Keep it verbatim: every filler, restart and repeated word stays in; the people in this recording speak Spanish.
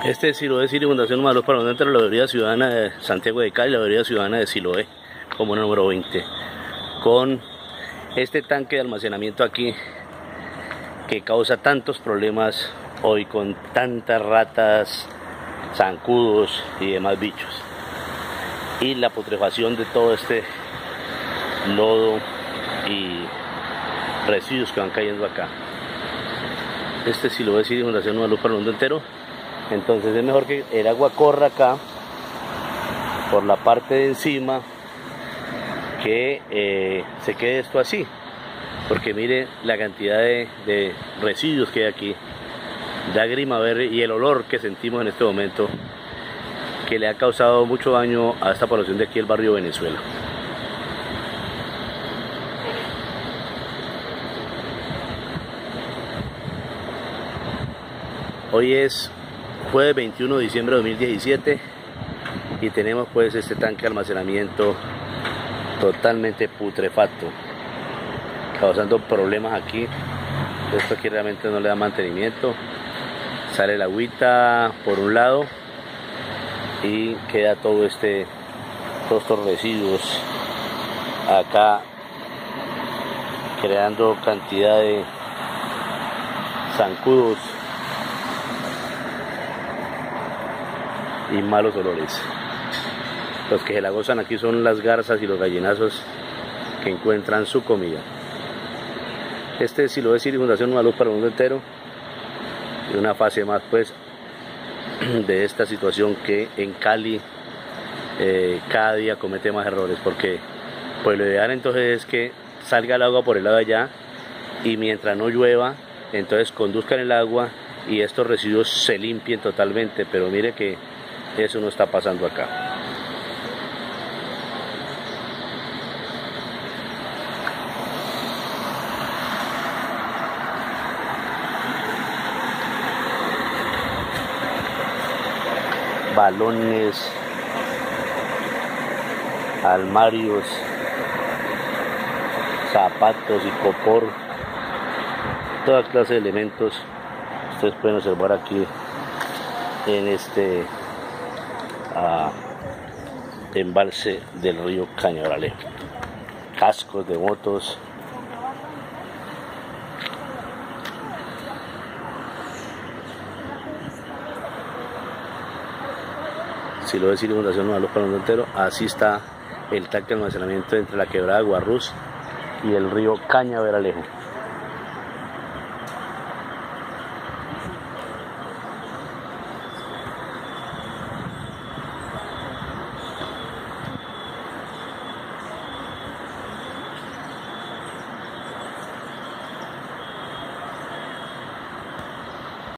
Este es Siloé, Siria, Fundación Número dos para donde entra la Veeduría Ciudadana de Santiago de Cali, la Veeduría Ciudadana de Siloé, como número veinte. Con este tanque de almacenamiento aquí, que causa tantos problemas hoy con tantas ratas, zancudos y demás bichos. Y la putrefacción de todo este lodo y residuos que van cayendo acá. Este Siloé, Siria, Fundación Número dos para el mundo entero. Entonces es mejor que el agua corra acá por la parte de encima, que eh, se quede esto así, porque mire la cantidad de, de residuos que hay aquí, da grima ver, y el olor que sentimos en este momento, que le ha causado mucho daño a esta población de aquí, el barrio Venezuela. Hoy es jueves veintiuno de diciembre de dos mil diecisiete y tenemos pues este tanque de almacenamiento totalmente putrefacto, causando problemas aquí. Esto aquí realmente no le da mantenimiento. Sale el agüita por un lado y queda todo este todos estos residuos acá, creando cantidad de zancudos y malos olores. Los que se la gozan aquí son las garzas y los gallinazos que encuentran su comida. Este es Siloé, Siria, Fundación Número dos para el mundo entero, y una fase más pues de esta situación que en Cali eh, cada día comete más errores, porque pues lo ideal entonces es que salga el agua por el lado de allá y mientras no llueva entonces conduzcan el agua y estos residuos se limpien totalmente, pero mire que eso no está pasando acá. Balones, armarios, zapatos y copor, toda clase de elementos ustedes pueden observar aquí en este uh, embalse del río Cañaveral. Cascos de motos, Siloé, Siria, Fundación Número dos para el mundo entero. Así está el tanque de almacenamiento entre la quebrada Guarrús y el río Cañaveral.